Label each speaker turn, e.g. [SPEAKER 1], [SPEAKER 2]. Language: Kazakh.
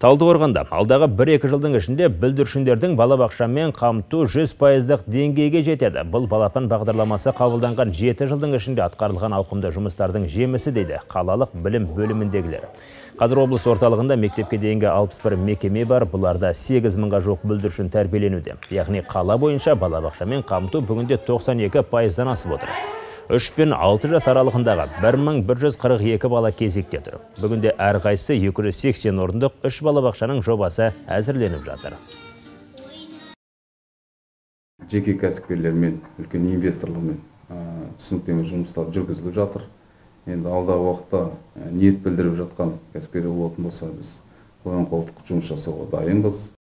[SPEAKER 1] Талдықорғанда алдағы 1-2 жылдың ішінде бүлдіршіндердің балабақшамен қамту 100%-ық деңгейге жетеді. Бұл балапан бағдарламасы қабылданған 7 жылдың ішінде атқарылған ауқымды жұмыстардың жемісі дейді қалалық білім бөліміндегілер. Қазір облыс орталығында мектепке дейінгі 61 мекеме бар, бұларда 8 мыңға жоқ бүлдіршін тәрбиеленуде. Яғни қала бойынша балабақшамен қамту бүгінде 92%-дан асып отыр. 3 пен 6 жас аралығындағы 1142 бала кезекте тұр. Бүгінде әрқайсысы 280 орындық 3 балабақшаның жобасы әзірленіп жатыр.
[SPEAKER 2] Жеке кәсіпкерлермен, үлкен инвесторлармен түсініктеме жұмыстар жүргізіліп жатыр. Енді алдағы уақытта ниет білдіріп жатқан кәсіпкерлер болатын болса, біз қоян-қолтық жұмыс жасауға дайынбыз.